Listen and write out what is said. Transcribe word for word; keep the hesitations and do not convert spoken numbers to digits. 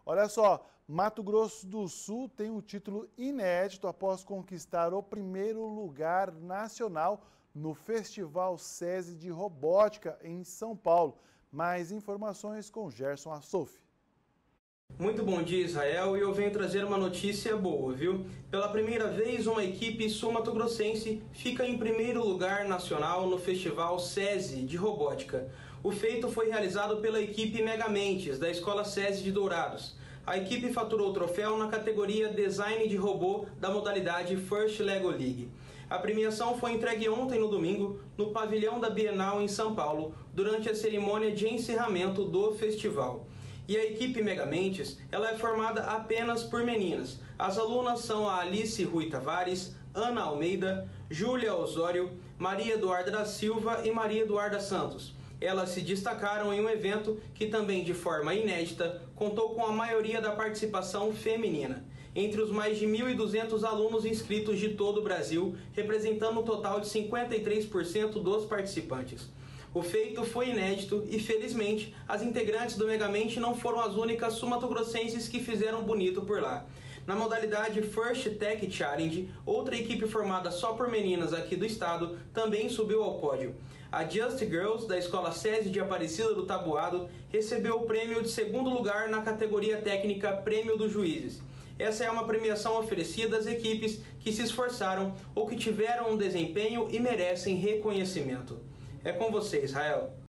Olha só, Mato Grosso do Sul tem um título inédito após conquistar o primeiro lugar nacional no Festival SESI de Robótica em São Paulo. Mais informações com Gerson Assouf. Muito bom dia, Israel, e eu venho trazer uma notícia boa, viu? Pela primeira vez, uma equipe sul-mato-grossense fica em primeiro lugar nacional no Festival SESI de Robótica. O feito foi realizado pela equipe Megamentes, da Escola SESI de Dourados. A equipe faturou o troféu na categoria Design de Robô da modalidade First Lego League. A premiação foi entregue ontem, no domingo, no pavilhão da Bienal em São Paulo, durante a cerimônia de encerramento do festival. E a equipe Megamentes, ela é formada apenas por meninas. As alunas são a Alice Rui Tavares, Ana Almeida, Júlia Osório, Maria Eduarda da Silva e Maria Eduarda Santos. Elas se destacaram em um evento que também, de forma inédita, contou com a maioria da participação feminina. Entre os mais de mil e duzentos alunos inscritos de todo o Brasil, representando um total de cinquenta e três por cento dos participantes. O feito foi inédito e, felizmente, as integrantes do Megamente não foram as únicas sul-mato-grossenses que fizeram bonito por lá. Na modalidade First Tech Challenge, outra equipe formada só por meninas aqui do estado também subiu ao pódio. A Just Girls, da Escola SESI de Aparecida do Taboado, recebeu o prêmio de segundo lugar na categoria técnica Prêmio dos Juízes. Essa é uma premiação oferecida às equipes que se esforçaram ou que tiveram um desempenho e merecem reconhecimento. É com você, Israel.